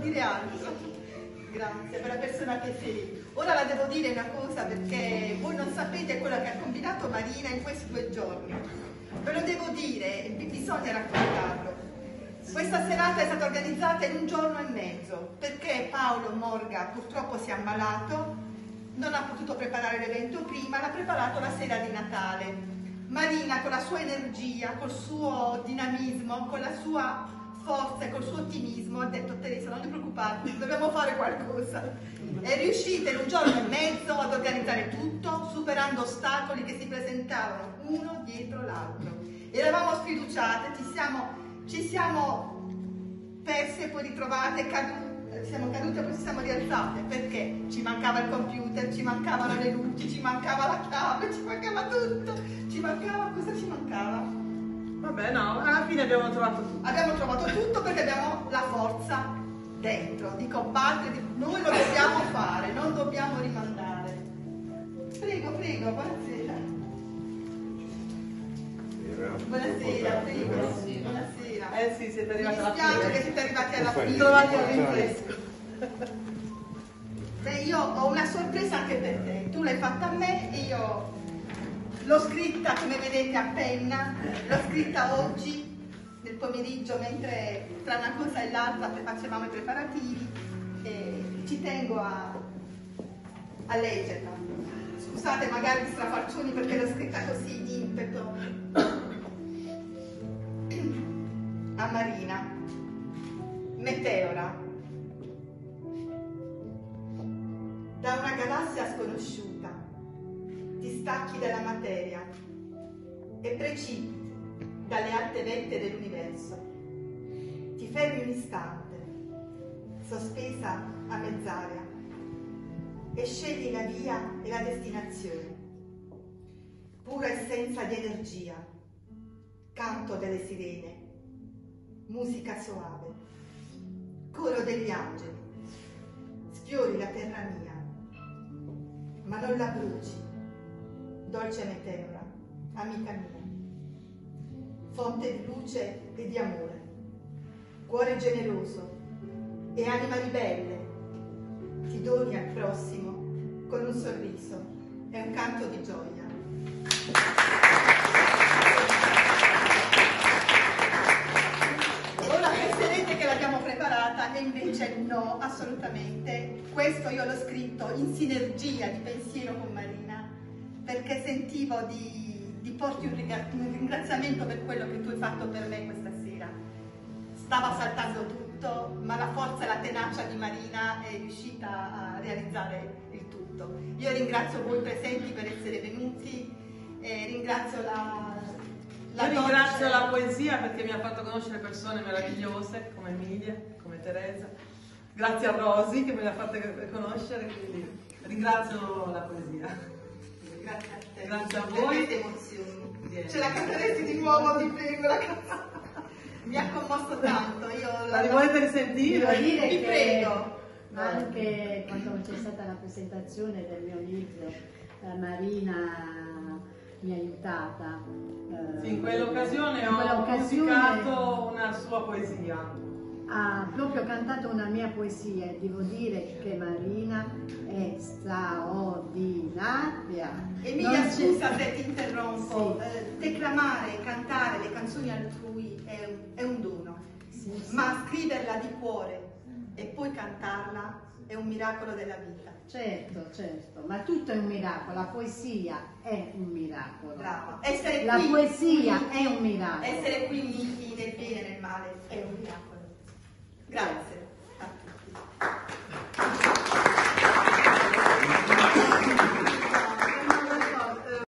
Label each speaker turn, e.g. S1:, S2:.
S1: dire altro. Grazie per la persona che sei. Ora la devo dire una cosa perché voi non sapete quello che ha combinato Marina in questi 2 giorni. Ve lo devo dire, bisogna raccontarlo. Questa serata è stata organizzata in 1 giorno e mezzo perché Paolo Morga purtroppo si è ammalato, non ha potuto preparare l'evento prima, l'ha preparato la sera di Natale. Marina con la sua energia, col suo dinamismo, con la sua forza e col suo ottimismo ha detto: Teresa, non ti preoccupare, dobbiamo fare qualcosa. È riuscita in 1 giorno e mezzo ad organizzare tutto, superando ostacoli che si presentavano uno dietro l'altro. Eravamo sfiduciate, ci siamo perse, poi ritrovate, siamo cadute e poi ci siamo rialzate perché ci mancava il computer, ci mancavano le luci, ci mancava la chiave, ci mancava tutto, cosa ci mancava?
S2: Vabbè, no, alla fine abbiamo trovato tutto.
S1: Abbiamo trovato tutto perché abbiamo la forza dentro di combattere, noi lo dobbiamo fare, non dobbiamo rimandare. Prego, buonasera. Buonasera, prego. Buonasera.
S2: Sì, siete arrivati alla fine.
S1: Mi dispiace che siete arrivati alla fine.
S2: Trovati al rinfresco.
S1: Beh, io ho una sorpresa anche per te. Tu l'hai fatta a me e io l'ho scritta, come vedete, a penna. L'ho scritta oggi, nel pomeriggio, mentre tra una cosa e l'altra facevamo i preparativi. E ci tengo a leggerla. Scusate magari gli strafalcioni perché l'ho scritta così in impeto. A Marina. Meteora. Da una galassia sconosciuta ti stacchi dalla materia e precipiti dalle alte vette dell'universo. Ti fermi un istante, sospesa a mezz'aria, e scegli la via e la destinazione. Pura essenza di energia, canto delle sirene, musica soave, coro degli angeli. Sfiori la terra mia, ma non la bruci, dolce meteora, amica mia. Fonte di luce e di amore, cuore generoso e anima ribelle, ti doni al prossimo con un sorriso e un canto di gioia. Ora penserete che l'abbiamo preparata e invece no, assolutamente. Questo io l'ho scritto in sinergia di pensiero con Marina perché sentivo di porti un ringraziamento per quello che tu hai fatto per me questa sera. Stava saltando tutto, ma la forza e la tenacia di Marina è riuscita a realizzare il tutto. Io ringrazio voi presenti per essere venuti, ringrazio
S2: ringrazio la poesia perché mi ha fatto conoscere persone meravigliose come Emilia, come Teresa. Grazie a Rosy che me le ha fatte conoscere, quindi ringrazio la poesia.
S1: Grazie a te.
S2: Grazie a voi.
S1: Emozioni. Ce la canteresti di nuovo, vi prego, la canzone. Mi ha commosso tanto.
S2: La volete risentire?
S3: Devo dire
S1: vi
S3: che
S1: prego.
S3: Anche quando c'è stata la presentazione del mio libro, Marina mi ha aiutata.
S2: Sì, in quell'occasione ho musicato una sua poesia.
S3: Ha proprio cantato una mia poesia e devo dire che Marina è straordinaria.
S1: Emilia, scusa se ti interrompo,
S3: Sì.
S1: Declamare, cantare le canzoni altrui è un dono,
S3: Sì, sì.
S1: ma scriverla di cuore e poi cantarla è un miracolo della vita.
S3: Certo, ma tutto è un miracolo, la poesia è un miracolo.
S1: Brava.
S3: La poesia è un miracolo.
S1: Essere qui uniti nel bene e nel male è un miracolo. Grazie.